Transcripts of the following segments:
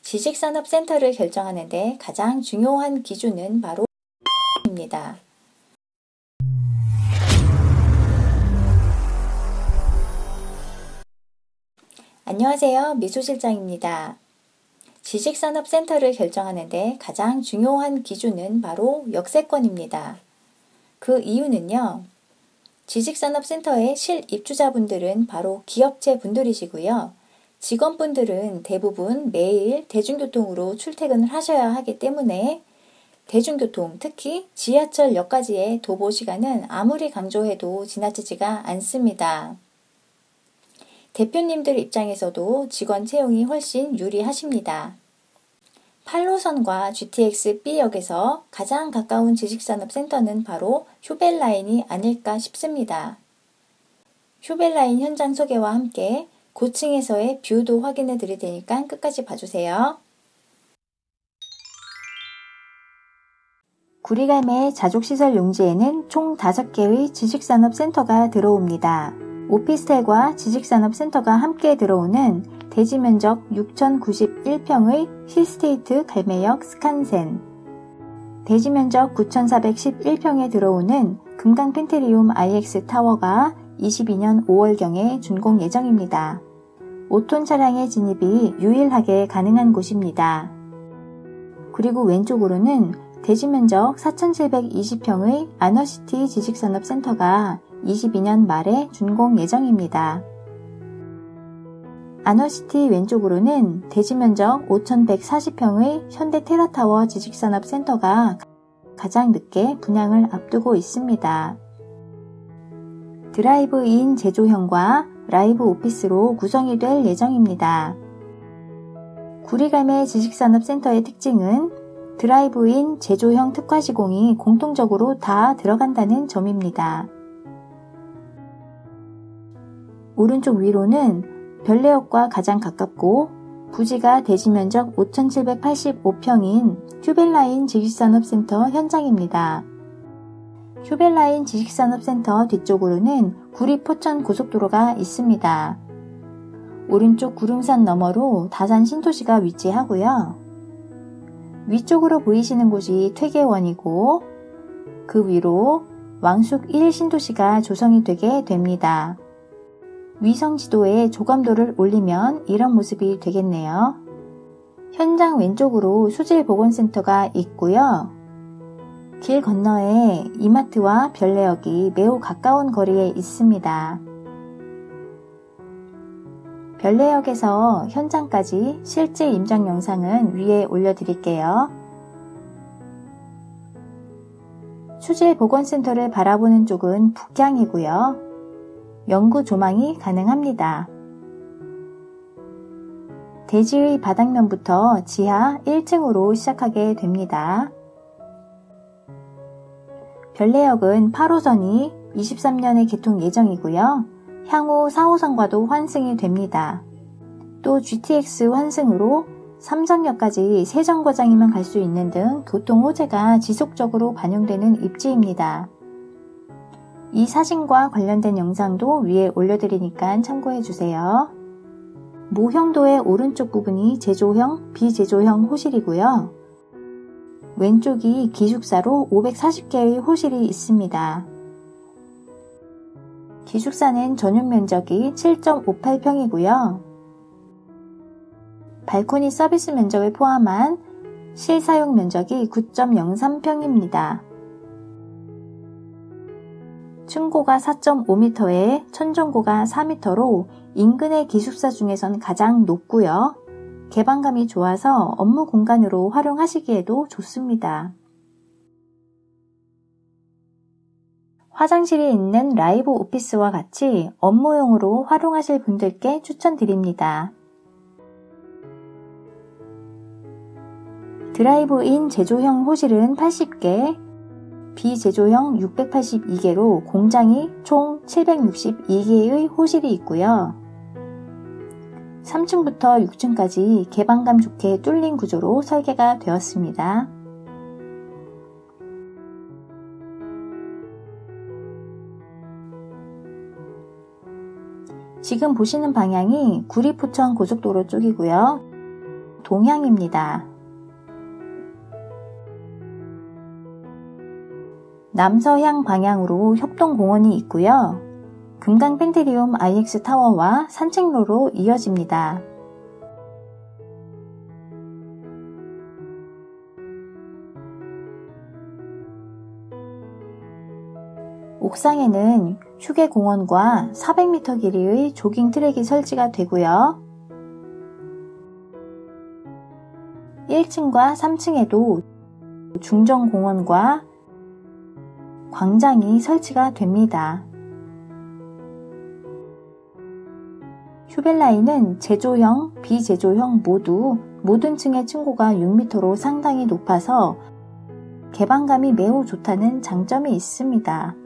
지식산업센터를 결정하는 데 가장 중요한 기준은 바로 입니다. 안녕하세요. 미소실장입니다. 지식산업센터를 결정하는 데 가장 중요한 기준은 바로 역세권입니다. 그 이유는요. 지식산업센터의 실입주자분들은 바로 기업체 분들이시고요. 직원분들은 대부분 매일 대중교통으로 출퇴근을 하셔야 하기 때문에 대중교통, 특히 지하철역까지의 도보 시간은 아무리 강조해도 지나치지가 않습니다. 대표님들 입장에서도 직원 채용이 훨씬 유리하십니다. 8호선과 GTX B역에서 가장 가까운 지식산업센터는 바로 휴벨라인이 아닐까 싶습니다. 휴벨라인 현장 소개와 함께 고층에서의 뷰도 확인해 드릴 테니까 끝까지 봐주세요. 구리갈매 자족시설 용지에는 총 5개의 지식산업센터가 들어옵니다. 오피스텔과 지식산업센터가 함께 들어오는 대지면적 6,091평의 힐스테이트 갈매역 스칸센, 대지면적 9,411평에 들어오는 금강 펜트리움 IX 타워가 22년 5월경에 준공 예정입니다. 5톤 차량의 진입이 유일하게 가능한 곳입니다. 그리고 왼쪽으로는 대지면적 4,720평의 아너시티 지식산업센터가 22년 말에 준공 예정입니다. 아너시티 왼쪽으로는 대지면적 5,140평의 현대테라타워 지식산업센터가 가장 늦게 분양을 앞두고 있습니다. 드라이브인 제조형과 라이브 오피스로 구성이 될 예정입니다. 구리갈매 지식산업센터의 특징은 드라이브인 제조형 특화 시공이 공통적으로 다 들어간다는 점입니다. 오른쪽 위로는 별내역과 가장 가깝고 부지가 대지면적 5,785평인 휴벨라인 지식산업센터 현장입니다. 휴벨라인 지식산업센터 뒤쪽으로는 구리 포천 고속도로가 있습니다. 오른쪽 구릉산 너머로 다산 신도시가 위치하고요. 위쪽으로 보이시는 곳이 퇴계원이고 그 위로 왕숙 1 신도시가 조성이 되게 됩니다. 위성 지도에 조감도를 올리면 이런 모습이 되겠네요. 현장 왼쪽으로 수질보건센터가 있고요. 길 건너에 이마트와 별내역이 매우 가까운 거리에 있습니다. 별내역에서 현장까지 실제 임장 영상은 위에 올려드릴게요. 수질보건센터를 바라보는 쪽은 북향이고요. 영구 조망이 가능합니다. 대지의 바닥면부터 지하 1층으로 시작하게 됩니다. 별내역은 8호선이 23년에 개통 예정이고요. 향후 4호선과도 환승이 됩니다. 또 GTX 환승으로 삼성역까지 세 정거장이면 갈 수 있는 등 교통 호재가 지속적으로 반영되는 입지입니다. 이 사진과 관련된 영상도 위에 올려드리니까 참고해주세요. 모형도의 오른쪽 부분이 제조형, 비제조형 호실이고요. 왼쪽이 기숙사로 540개의 호실이 있습니다. 기숙사는 전용 면적이 7.58평이고요. 발코니 서비스 면적을 포함한 실사용 면적이 9.03평입니다. 층고가 4.5m에 천정고가 4m로 인근의 기숙사 중에선 가장 높고요. 개방감이 좋아서 업무 공간으로 활용하시기에도 좋습니다. 화장실이 있는 라이브 오피스와 같이 업무용으로 활용하실 분들께 추천드립니다. 드라이브인 제조형 호실은 80개, 비제조형 682개로 공장이 총 762개의 호실이 있고요. 3층부터 6층까지 개방감 좋게 뚫린 구조로 설계가 되었습니다. 지금 보시는 방향이 구리 포천 고속도로 쪽이고요. 동향입니다. 남서향 방향으로 협동공원이 있고요. 금강 펜트리움 IX 타워와 산책로로 이어집니다. 옥상에는 휴게공원과 400m 길이의 조깅 트랙이 설치가 되고요. 1층과 3층에도 중정공원과 광장이 설치가 됩니다. 휴벨라인은 제조형, 비제조형 모두 모든 층의 층고가 6m로 상당히 높아서 개방감이 매우 좋다는 장점이 있습니다.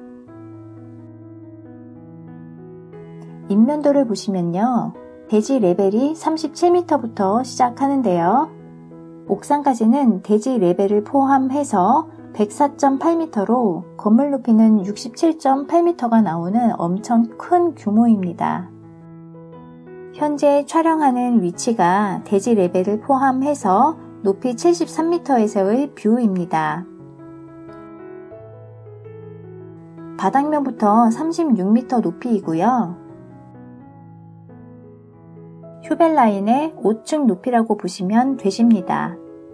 인면도를 보시면요. 대지 레벨이 37m부터 시작하는데요. 옥상까지는 대지 레벨을 포함해서 104.8m로 건물 높이는 67.8m가 나오는 엄청 큰 규모입니다. 현재 촬영하는 위치가 대지 레벨을 포함해서 높이 73m에서의 뷰입니다. 바닥면부터 36m 높이이고요. 휴벨라인의 5층 높이라고 보시면 되십니다.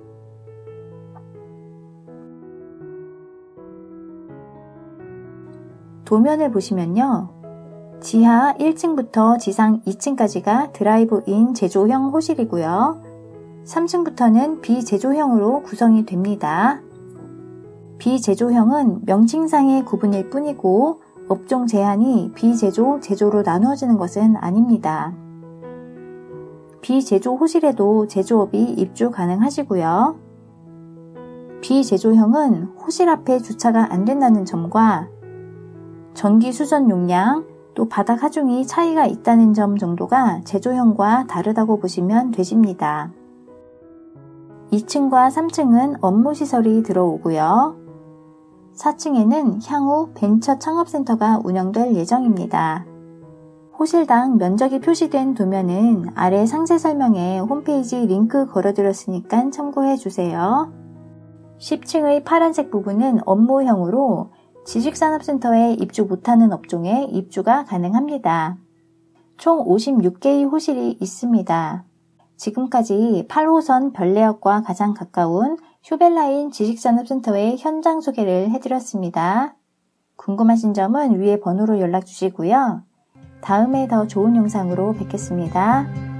도면을 보시면요. 지하 1층부터 지상 2층까지가 드라이브인 제조형 호실이고요. 3층부터는 비제조형으로 구성이 됩니다. 비제조형은 명칭상의 구분일 뿐이고 업종 제한이 비제조, 제조로 나누어지는 것은 아닙니다. 비제조 호실에도 제조업이 입주 가능하시고요. 비제조형은 호실 앞에 주차가 안 된다는 점과 전기 수전 용량, 또 바닥 하중이 차이가 있다는 점 정도가 제조형과 다르다고 보시면 되십니다. 2층과 3층은 업무시설이 들어오고요. 4층에는 향후 벤처 창업센터가 운영될 예정입니다. 호실당 면적이 표시된 도면은 아래 상세 설명에 홈페이지 링크 걸어드렸으니까 참고해주세요. 10층의 파란색 부분은 업무형으로 지식산업센터에 입주 못하는 업종에 입주가 가능합니다. 총 56개의 호실이 있습니다. 지금까지 8호선 별내역과 가장 가까운 휴벨라인 지식산업센터의 현장 소개를 해드렸습니다. 궁금하신 점은 위에 번호로 연락 주시고요. 다음에 더 좋은 영상으로 뵙겠습니다.